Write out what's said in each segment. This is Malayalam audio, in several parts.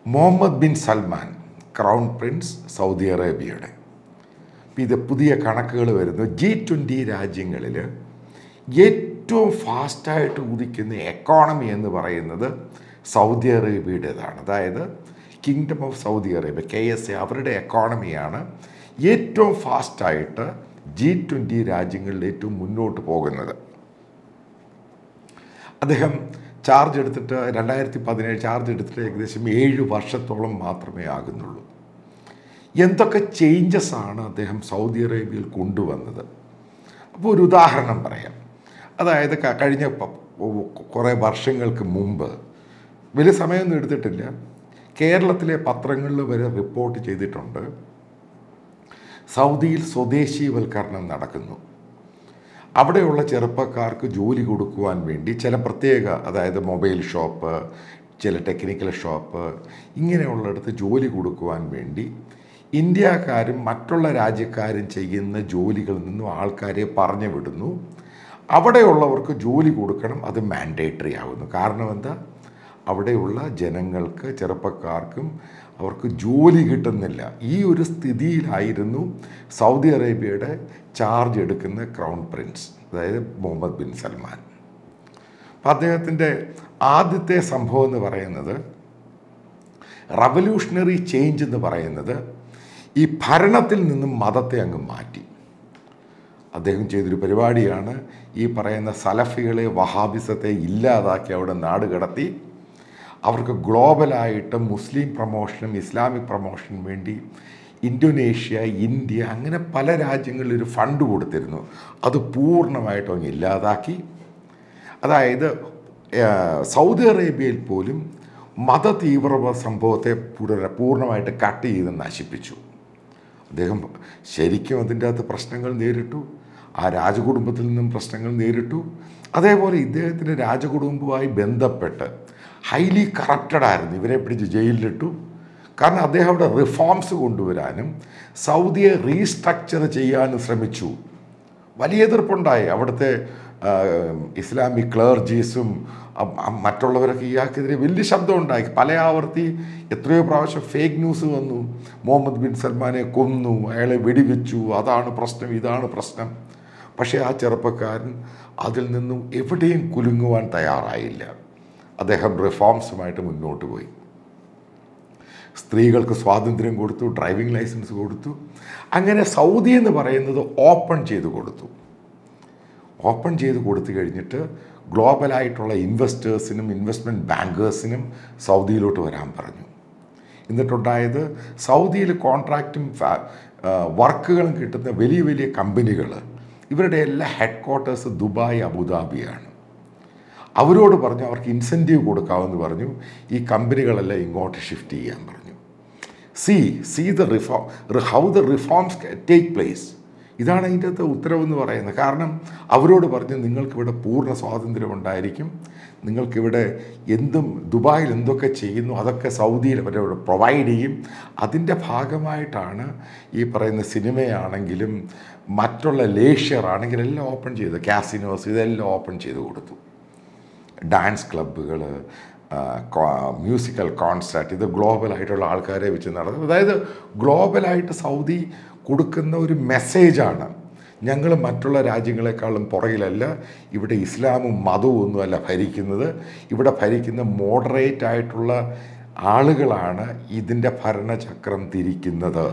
Muhammad bin Salman, crown prince Saudi അറേബ്യയുടെ. ഇത് പുതിയ കണക്കുകൾ വരുന്നു. G20 രാജ്യങ്ങളിൽ ഏറ്റവും ഫാസ്റ്റായിട്ട് ഉദിക്കുന്ന എക്കോണമി എന്ന് പറയുന്നത് സൗദി അറേബ്യയുടേതാണ്. അതായത് kingdom of Saudi Arabia, KSA, അവരുടെ എക്കോണമിയാണ് ഏറ്റവും ഫാസ്റ്റായിട്ട് G20 രാജ്യങ്ങളിൽ ഏറ്റവും മുന്നോട്ട് പോകുന്നത്. അദ്ദേഹം ചാർജ് എടുത്തിട്ട് 2017 ചാർജ് എടുത്തിട്ട് ഏകദേശം 7 വർഷത്തോളം മാത്രമേ ആകുന്നുള്ളൂ. എന്തൊക്കെ ചേഞ്ചസ് ആണ് അദ്ദേഹം സൗദി അറേബ്യയിൽ കൊണ്ടുവന്നത്? അപ്പോൾ ഒരു ഉദാഹരണം പറയാം. അതായത് കഴിഞ്ഞ കുറേ വർഷങ്ങൾക്ക് മുമ്പ്, വലിയ സമയമൊന്നും എടുത്തിട്ടില്ല, കേരളത്തിലെ പത്രങ്ങളിൽ വരെ റിപ്പോർട്ട് ചെയ്തിട്ടുണ്ട്, സൗദിയിൽ സ്വദേശീവൽക്കരണം നടക്കുന്നു. അവിടെയുള്ള ചെറുപ്പക്കാർക്ക് ജോലി കൊടുക്കുവാൻ വേണ്ടി ചില പ്രത്യേക, അതായത് മൊബൈൽ ഷോപ്പ്, ചില ടെക്നിക്കൽ ഷോപ്പ്, ഇങ്ങനെയുള്ളിടത്ത് ജോലി കൊടുക്കുവാൻ വേണ്ടി ഇന്ത്യക്കാരും മറ്റുള്ള രാജ്യക്കാരും ചെയ്യുന്ന ജോലികളിൽ നിന്നും ആൾക്കാരെ പറഞ്ഞു വിടുന്നു. അവിടെയുള്ളവർക്ക് ജോലി കൊടുക്കണം, അത് മാൻഡേറ്ററി ആകുന്നു. കാരണം എന്താ? അവിടെയുള്ള ജനങ്ങൾക്ക്, ചെറുപ്പക്കാർക്കും അവർക്ക് ജോലി കിട്ടുന്നില്ല. ഈ ഒരു സ്ഥിതിയിലായിരുന്നു സൗദി അറേബ്യയുടെ ചാർജ് എടുക്കുന്ന ക്രൗൺ പ്രിൻസ്, അതായത് മുഹമ്മദ് ബിൻ സൽമാൻ. അപ്പം അദ്ദേഹത്തിൻ്റെ ആദ്യത്തെ സംഭവം എന്ന് പറയുന്നത്, റവല്യൂഷണറി ചേഞ്ച് എന്ന് പറയുന്നത്, ഈ ഭരണത്തിൽ നിന്നും മതത്തെ അങ്ങ് മാറ്റി. അദ്ദേഹം ചെയ്തൊരു പരിപാടിയാണ് ഈ പറയുന്ന സലഫികളെ, വഹാബിസത്തെ ഇല്ലാതാക്കി അവിടെ നാട് കടത്തി അവർക്ക് ഗ്ലോബലായിട്ട് മുസ്ലിം പ്രൊമോഷനും ഇസ്ലാമിക് പ്രൊമോഷനും വേണ്ടി ഇന്തോനേഷ്യ, ഇന്ത്യ, അങ്ങനെ പല രാജ്യങ്ങളിൽ ഒരു ഫണ്ട് കൊടുത്തിരുന്നു. അത് പൂർണ്ണമായിട്ടും അങ്ങ് ഇല്ലാതാക്കി. അതായത് സൗദി അറേബ്യയിൽ പോലും മത തീവ്രവാദ സംഭവത്തെ പൂർണ്ണമായിട്ട് കട്ട് ചെയ്ത് നശിപ്പിച്ചു. അദ്ദേഹം ശരിക്കും അതിൻ്റെ അകത്ത് പ്രശ്നങ്ങൾ നേരിട്ടു. ആ രാജകുടുംബത്തിൽ നിന്നും പ്രശ്നങ്ങൾ നേരിട്ടു. അതേപോലെ ഇദ്ദേഹത്തിൻ്റെ രാജകുടുംബവുമായി ബന്ധപ്പെട്ട് ഹൈലി കറപ്റ്റഡ് ആയിരുന്നു. ഇവരെ പിടിച്ച് ജയിലിലിട്ടു. കാരണം അദ്ദേഹം അവിടെ റിഫോംസ് കൊണ്ടുവരാനും സൗദിയെ റീസ്ട്രക്ചർ ചെയ്യാനും ശ്രമിച്ചു. വലിയ എതിർപ്പുണ്ടായി. അവിടുത്തെ ഇസ്ലാമിക് ക്ലർജീസും മറ്റുള്ളവരൊക്കെ ഇയാൾക്കെതിരെ വലിയ ശബ്ദം ഉണ്ടായി. പല ആവർത്തി എത്രയോ പ്രാവശ്യം ഫേക്ക് ന്യൂസ് വന്നു. മുഹമ്മദ് ബിൻ സൽമാനെ കൊന്നു, അയാളെ വെടിവെച്ചു, അതാണ് പ്രശ്നം, ഇതാണ് പ്രശ്നം. പക്ഷേ ആ ചെറുപ്പക്കാരൻ അതിൽ നിന്നും എവിടെയും കുലുങ്ങുവാൻ തയ്യാറായില്ല. അദ്ദേഹം റിഫോംസുമായിട്ട് മുന്നോട്ട് പോയി. സ്ത്രീകൾക്ക് സ്വാതന്ത്ര്യം കൊടുത്തു, ഡ്രൈവിംഗ് ലൈസൻസ് കൊടുത്തു. അങ്ങനെ സൗദി എന്ന് പറയുന്നത് ഓപ്പൺ ചെയ്ത് കൊടുത്തു. ഓപ്പൺ ചെയ്ത് കൊടുത്തു കഴിഞ്ഞിട്ട് ഗ്ലോബലായിട്ടുള്ള ഇൻവെസ്റ്റേഴ്സിനും ഇൻവെസ്റ്റ്മെൻറ്റ് ബാങ്കേഴ്സിനും സൗദിയിലോട്ട് വരാൻ പറഞ്ഞു. എന്നിട്ടുണ്ടായത്, സൗദിയിൽ കോൺട്രാക്റ്റും വർക്കുകളും കിട്ടുന്ന വലിയ വലിയ കമ്പനികൾ, ഇവരുടെ എല്ലാ ഹെഡ് ക്വാർട്ടേഴ്സ് ദുബായ്, അബുദാബിയാണ്. അവരോട് പറഞ്ഞു അവർക്ക് ഇൻസെൻറ്റീവ് കൊടുക്കാമെന്ന് പറഞ്ഞു. ഈ കമ്പനികളെല്ലാം ഇങ്ങോട്ട് ഷിഫ്റ്റ് ചെയ്യാൻ പറഞ്ഞു. See the reform, how the reforms take place. ഇതാണ് അതിൻ്റെ അകത്ത് ഉത്തരവെന്ന് പറയുന്നത്. കാരണം അവരോട് പറഞ്ഞ് നിങ്ങൾക്കിവിടെ പൂർണ്ണ സ്വാതന്ത്ര്യം ഉണ്ടായിരിക്കും, നിങ്ങൾക്കിവിടെ എന്തും, ദുബായിൽ എന്തൊക്കെ ചെയ്യുന്നു അതൊക്കെ സൗദിയിൽ അവരവിടെ പ്രൊവൈഡ് ചെയ്യും. അതിൻ്റെ ഭാഗമായിട്ടാണ് ഈ പറയുന്ന സിനിമയാണെങ്കിലും മറ്റുള്ള ലേഷ്യർ ആണെങ്കിലും എല്ലാം ഓപ്പൺ ചെയ്തു. കാസിനോസ്, ഇതെല്ലാം ഓപ്പൺ ചെയ്ത് കൊടുത്തു. ഡാൻസ് ക്ലബ്ബുകൾ, മ്യൂസിക്കൽ കോൺസേർട്ട്, ഇത് ഗ്ലോബലായിട്ടുള്ള ആൾക്കാരെ വെച്ച് നടത്തും. അതായത് ഗ്ലോബലായിട്ട് സൗദി കൊടുക്കുന്ന ഒരു മെസ്സേജാണ്, ഞങ്ങൾ മറ്റുള്ള രാജ്യങ്ങളെക്കാളും പുറകിലല്ല, ഇവിടെ ഇസ്ലാമും മതവും ഒന്നുമല്ല ഭരിക്കുന്നത്, ഇവിടെ ഭരിക്കുന്ന മോഡറേറ്റ് ആയിട്ടുള്ള ആളുകളാണ് ഇതിൻ്റെ ഭരണചക്രം തിരിക്കുന്നത്.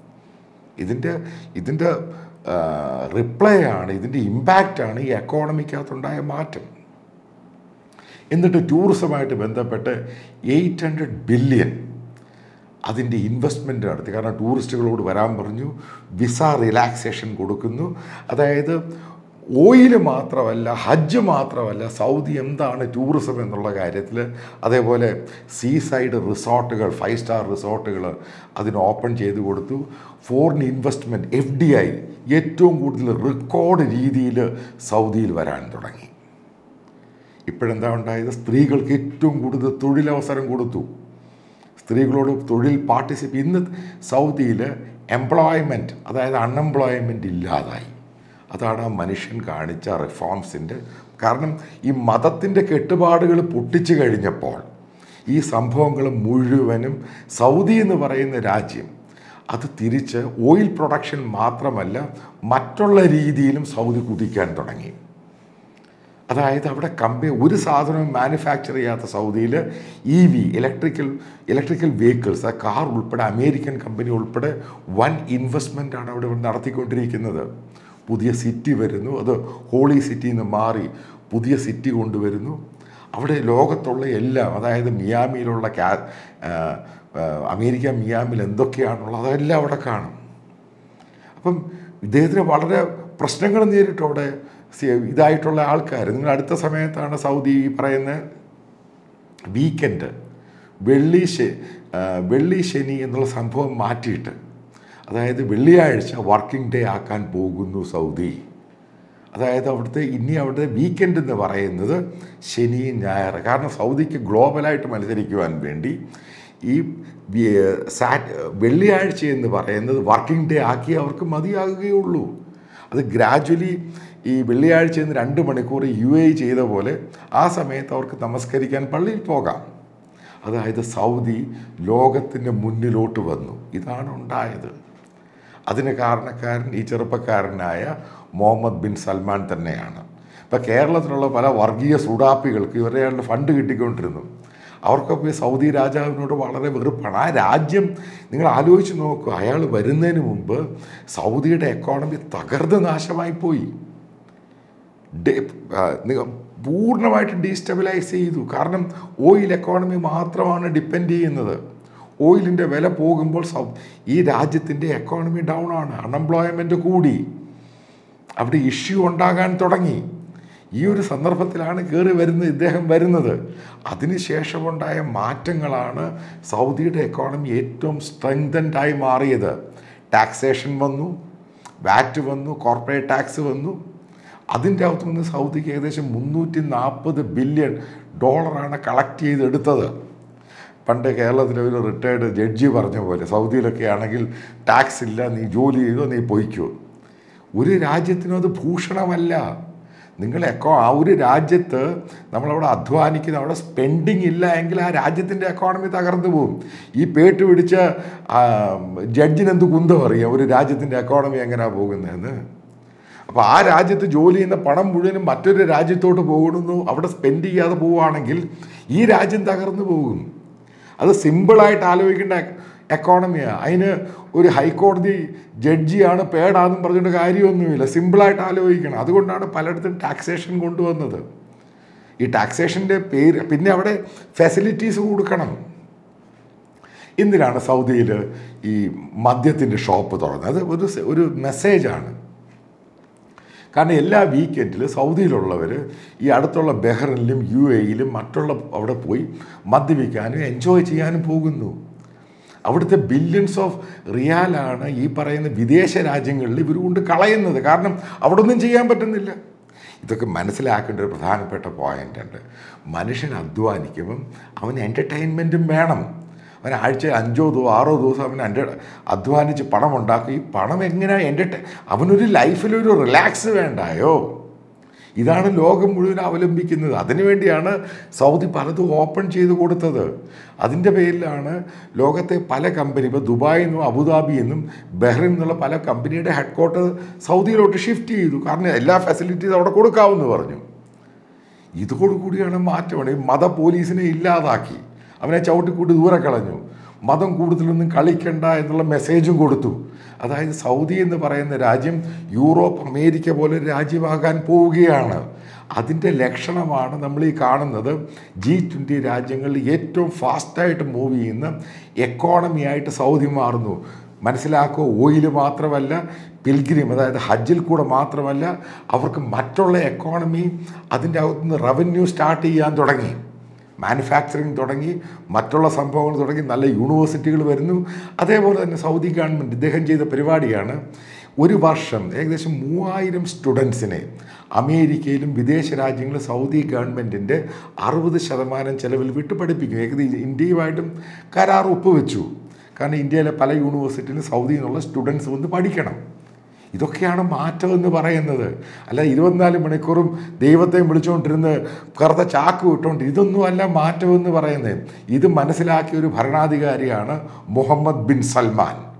ഇതിൻ്റെ റിപ്ലൈ ആണ്, ഇതിൻ്റെ ഇമ്പാക്റ്റാണ് ഈ എക്കോണമിക്കകത്തുണ്ടായ മാറ്റം. എന്നിട്ട് ടൂറിസമായിട്ട് ബന്ധപ്പെട്ട് 800 ബില്യൺ അതിൻ്റെ ഇൻവെസ്റ്റ്മെൻറ്റ് നടത്തി. കാരണം ടൂറിസ്റ്റുകളോട് വരാൻ പറഞ്ഞു, വിസ റിലാക്സേഷൻ കൊടുക്കുന്നു. അതായത് ഓയിൽ മാത്രമല്ല, ഹജ്ജ് മാത്രമല്ല, സൗദി എന്താണ് ടൂറിസം എന്നുള്ള കാര്യത്തിൽ, അതേപോലെ സീസൈഡ് റിസോർട്ടുകൾ, 5 സ്റ്റാർ റിസോർട്ടുകൾ അതിന് ഓപ്പൺ ചെയ്ത് കൊടുത്തു. ഫോറിൻ ഇൻവെസ്റ്റ്മെൻറ്റ്, FDI ഏറ്റവും കൂടുതൽ റെക്കോർഡ് രീതിയിൽ സൗദിയിൽ വരാൻ തുടങ്ങി. ഇപ്പോഴെന്താ ഉണ്ടായത്? സ്ത്രീകൾക്ക് ഏറ്റവും കൂടുതൽ തൊഴിലവസരം കൊടുത്തു. സ്ത്രീകളോട് തൊഴിൽ ഇന്ന് സൗദിയിൽ എംപ്ലോയ്മെൻറ്റ്, അതായത് അൺഎംപ്ലോയ്മെൻറ്റ് ഇല്ലാതായി. അതാണ് ആ മനുഷ്യൻ കാണിച്ച റിഫോംസിൻ്റെ കാരണം. ഈ മതത്തിൻ്റെ കെട്ടുപാടുകൾ പൊട്ടിച്ചു കഴിഞ്ഞപ്പോൾ ഈ സംഭവങ്ങൾ മുഴുവനും സൗദി എന്ന് പറയുന്ന രാജ്യം അത് തിരിച്ച് ഓയിൽ പ്രൊഡക്ഷൻ മാത്രമല്ല മറ്റുള്ള രീതിയിലും സൗദി കുതിക്കാൻ തുടങ്ങി. അതായത് അവിടെ ഒരു സാധനവും മാനുഫാക്ചർ ചെയ്യാത്ത സൗദിയിൽ EV ഇലക്ട്രിക്കൽ വെഹിക്കിൾസ്, കാർ ഉൾപ്പെടെ അമേരിക്കൻ കമ്പനി ഉൾപ്പെടെ വൻ ഇൻവെസ്റ്റ്മെൻറ്റാണ് അവിടെ നടത്തിക്കൊണ്ടിരിക്കുന്നത്. പുതിയ സിറ്റി വരുന്നു, അത് ഹോളി സിറ്റിയിൽ നിന്ന് മാറി പുതിയ സിറ്റി കൊണ്ടുവരുന്നു. അവിടെ ലോകത്തുള്ള എല്ലാം, അതായത് മിയാമിയിലുള്ള അമേരിക്ക മിയാമിൽ എന്തൊക്കെയാണുള്ളത് അതെല്ലാം അവിടെ കാണും. അപ്പം ഇദ്ദേഹത്തിന് വളരെ പ്രശ്നങ്ങൾ നേരിട്ടു അവിടെ ഇതായിട്ടുള്ള ആൾക്കാർ. നിങ്ങൾ അടുത്ത സമയത്താണ് സൗദി ഈ പറയുന്ന വീക്കെൻഡ് വെള്ളി ശനി എന്നുള്ള സംഭവം മാറ്റിയിട്ട്, അതായത് വെള്ളിയാഴ്ച വർക്കിംഗ് ഡേ ആക്കാൻ പോകുന്നു സൗദി. അതായത് അവിടുത്തെ വീക്കെൻഡ് എന്ന് പറയുന്നത് ശനിയും ഞായർ. കാരണം സൗദിക്ക് ഗ്ലോബലായിട്ട് മത്സരിക്കുവാൻ വേണ്ടി ഈ വെള്ളിയാഴ്ച എന്ന് പറയുന്നത് വർക്കിംഗ് ഡേ ആക്കി അവർക്ക് മതിയാകുകയുള്ളൂ. അത് ഗ്രാജ്വലി ഈ വെള്ളിയാഴ്ച 2 മണിക്കൂർ UAE ചെയ്ത പോലെ ആ സമയത്ത് അവർക്ക് നമസ്കരിക്കാൻ പള്ളിയിൽ പോകാം. അതായത് സൗദി ലോകത്തിൻ്റെ മുന്നിലോട്ട് വന്നു. ഇതാണ് ഉണ്ടായത്. അതിന് കാരണക്കാരൻ ഈ ചെറുപ്പക്കാരനായ മുഹമ്മദ് ബിൻ സൽമാൻ തന്നെയാണ്. ഇപ്പം കേരളത്തിലുള്ള പല വർഗീയ സുഡാപ്പികൾക്ക് ഇവരുടെ ഫണ്ട് കിട്ടിക്കൊണ്ടിരുന്നു. അവർക്കൊക്കെ സൗദി രാജാവിനോട് വളരെ വെറുപ്പാണ്. ആ രാജ്യം നിങ്ങൾ ആലോചിച്ച് നോക്കുക, അയാൾ വരുന്നതിന് മുമ്പ് സൗദിയുടെ എക്കോണമി തകർന്ന് നാശമായിപ്പോയി, പൂർണ്ണമായിട്ട് ഡീസ്റ്റെബിലൈസ് ചെയ്തു. കാരണം ഓയിൽ എക്കോണമി മാത്രമാണ് ഡിപ്പെൻഡ് ചെയ്യുന്നത്. ഓയിലിൻ്റെ വില പോകുമ്പോൾ ഈ രാജ്യത്തിൻ്റെ എക്കോണമി ഡൗൺ ആണ്, അൺഎംപ്ലോയ്മെൻറ്റ് കൂടി, അവിടെ ഇഷ്യൂ ഉണ്ടാകാൻ തുടങ്ങി. ഈ ഒരു സന്ദർഭത്തിലാണ് ഇദ്ദേഹം വരുന്നത്. അതിനുശേഷമുണ്ടായ മാറ്റങ്ങളാണ് സൗദിയുടെ എക്കോണമി ഏറ്റവും സ്ട്രെങ്തൻഡായി മാറിയത്. ടാക്സേഷൻ വന്നു, വാറ്റ് വന്നു, കോർപ്പറേറ്റ് ടാക്സ് വന്നു. അതിൻ്റെ അകത്തു നിന്ന് സൗദിക്ക് ഏകദേശം $340 ബില്യൺ കളക്ട് ചെയ്തെടുത്തത്. പണ്ട് കേരളത്തിലെ ഒരു റിട്ടയർഡ് ജഡ്ജി പറഞ്ഞ പോലെ സൗദിയിലൊക്കെ ആണെങ്കിൽ ടാക്സ് ഇല്ല, നീ ജോലി ചെയ്തോ, നീ പൊയ്ക്കോ. ഒരു രാജ്യത്തിനും അത് ഭൂഷണമല്ല. ആ ഒരു രാജ്യത്ത് നമ്മളവിടെ അധ്വാനിക്കുന്ന, അവിടെ സ്പെൻഡിങ് ഇല്ല എങ്കിൽ ആ രാജ്യത്തിൻ്റെ എക്കോണമി തകർന്നു പോകും. ഈ പേട്ട് പിടിച്ച ജഡ്ജിനെന്ത് കുന്തം അറിയാം ഒരു രാജ്യത്തിൻ്റെ എക്കോണമി എങ്ങനെയാണ് പോകുന്നതെന്ന്. അപ്പോൾ ആ രാജ്യത്ത് ജോലി ചെയ്യുന്ന പണം മുഴുവനും മറ്റൊരു രാജ്യത്തോട്ട് പോകുന്നു. അവിടെ സ്പെൻഡ് ചെയ്യാതെ പോവുകയാണെങ്കിൽ ഈ രാജ്യം തകർന്നു പോകും. അത് സിമ്പിളായിട്ട് ആലോചിക്കേണ്ട എക്കോണമിയാണ്. അതിന് ഒരു ഹൈക്കോടതി ജഡ്ജിയാണ് പേടാന്നും പറഞ്ഞിട്ട് കാര്യമൊന്നുമില്ല. സിമ്പിളായിട്ട് ആലോചിക്കണം. അതുകൊണ്ടാണ് പലയിടത്തും ടാക്സേഷൻ കൊണ്ടുവന്നത്. ഈ ടാക്സേഷൻ്റെ പേര്, പിന്നെ അവിടെ ഫെസിലിറ്റീസ് കൊടുക്കണം. എന്തിനാണ് സൗദിയിൽ ഈ മദ്യത്തിൻ്റെ ഷോപ്പ് തുറന്നത്? അത് ഒരു മെസ്സേജാണ്. കാരണം എല്ലാ വീക്കെൻഡിലും സൗദിയിലുള്ളവർ ഈ അടുത്തുള്ള ബഹ്റിനിലും UAEയിലും മറ്റുള്ള അവിടെ പോയി മദ്യപിക്കാനും എൻജോയ് ചെയ്യാനും പോകുന്നു. അവിടുത്തെ ബില്യൺസ് ഓഫ് റിയാലാണ് ഈ പറയുന്ന വിദേശ രാജ്യങ്ങളിൽ ഇവർ കൊണ്ട് കളയുന്നത്. കാരണം അവിടെ ഒന്നും ചെയ്യാൻ പറ്റുന്നില്ല. ഇതൊക്കെ മനസ്സിലാക്കേണ്ട ഒരു പ്രധാനപ്പെട്ട പോയിൻ്റ് ഉണ്ട്. മനുഷ്യൻ അധ്വാനിക്കുമ്പം അവന് എൻ്റർടൈൻമെൻറ്റും വേണം. അവൻ ആഴ്ച 5-6 ദിവസം അവൻ അധ്വാനിച്ച് പണം ഉണ്ടാക്കും. ഈ പണം എങ്ങനെ അവനൊരു ലൈഫിലൊരു റിലാക്സ് വേണ്ടായോ? ഇതാണ് ലോകം മുഴുവൻ അവലംബിക്കുന്നത്. അതിനുവേണ്ടിയാണ് സൗദി പലതും ഓപ്പൺ ചെയ്ത് കൊടുത്തത്. അതിൻ്റെ പേരിലാണ് ലോകത്തെ പല കമ്പനി, ഇപ്പോൾ ദുബായിൽ നിന്നും അബുദാബിയിൽ നിന്നും ബഹ്റിൻ എന്നുള്ള പല കമ്പനിയുടെ ഹെഡ് ക്വാർട്ടർ സൗദിയിലോട്ട് ഷിഫ്റ്റ് ചെയ്തു. കാരണം എല്ലാ ഫെസിലിറ്റീസ് അവിടെ കൊടുക്കാമെന്ന് പറഞ്ഞു. ഇതോടുകൂടിയാണ് മാറ്റമാണ്. ഈ മത പോലീസിനെ ഇല്ലാതാക്കി, അവനെ ചവിട്ടിക്കൂട്ടി ദൂരെ കളഞ്ഞു. മതം കൂടുതലൊന്നും കളിക്കണ്ട എന്നുള്ള മെസ്സേജും കൊടുത്തു. അതായത് സൗദി എന്ന് പറയുന്ന രാജ്യം യൂറോപ്പ്, അമേരിക്ക പോലെ രാജ്യമാകാൻ പോവുകയാണ്. അതിൻ്റെ ലക്ഷണമാണ് നമ്മൾ ഈ കാണുന്നത്. G20 രാജ്യങ്ങളിൽ ഏറ്റവും ഫാസ്റ്റായിട്ട് മൂവ് ചെയ്യുന്ന എക്കോണമിയായിട്ട് സൗദി മാറുന്നു. മനസ്സിലാക്കുക, ഓയിൽ മാത്രമല്ല, പിൽഗ്രിം അതായത് ഹജ്ജിൽ കൂടെ മാത്രമല്ല, അവർക്ക് മറ്റുള്ള എക്കോണമി അതിൻ്റെ അകത്തുനിന്ന് റവന്യൂ സ്റ്റാർട്ട് ചെയ്യാൻ തുടങ്ങി. മാനുഫാക്ചറിങ് തുടങ്ങി, മറ്റുള്ള സംഭവങ്ങൾ തുടങ്ങി, നല്ല യൂണിവേഴ്സിറ്റികൾ വരുന്നു. അതേപോലെ തന്നെ സൗദി ഗവൺമെൻറ് ഇദ്ദേഹം ചെയ്ത പരിപാടിയാണ്, ഒരു വർഷം ഏകദേശം 3000 സ്റ്റുഡൻസിനെ അമേരിക്കയിലും വിദേശ രാജ്യങ്ങളിലും സൗദി ഗവൺമെൻറ്റിൻ്റെ 60% ചെലവിൽ വിട്ട് പഠിപ്പിക്കും. ഏകദേശം ഇന്ത്യയുമായിട്ടും കരാർ ഒപ്പുവെച്ചു. കാരണം ഇന്ത്യയിലെ പല യൂണിവേഴ്സിറ്റിയിലും സൗദിയിൽ നിന്നുള്ള സ്റ്റുഡൻസ് വന്ന് പഠിക്കണം. ഇതൊക്കെയാണ് മാറ്റമെന്ന് പറയുന്നത്. അല്ല 24 മണിക്കൂറും ദൈവത്തെ വിളിച്ചുകൊണ്ടിരുന്ന് കറുത്ത ചാക്ക് വിട്ടുകൊണ്ട് ഇതൊന്നുമല്ല മാറ്റമെന്ന് പറയുന്നത്. ഇത് മനസ്സിലാക്കിയ ഒരു ഭരണാധികാരിയാണ് മുഹമ്മദ് ബിൻ സൽമാൻ.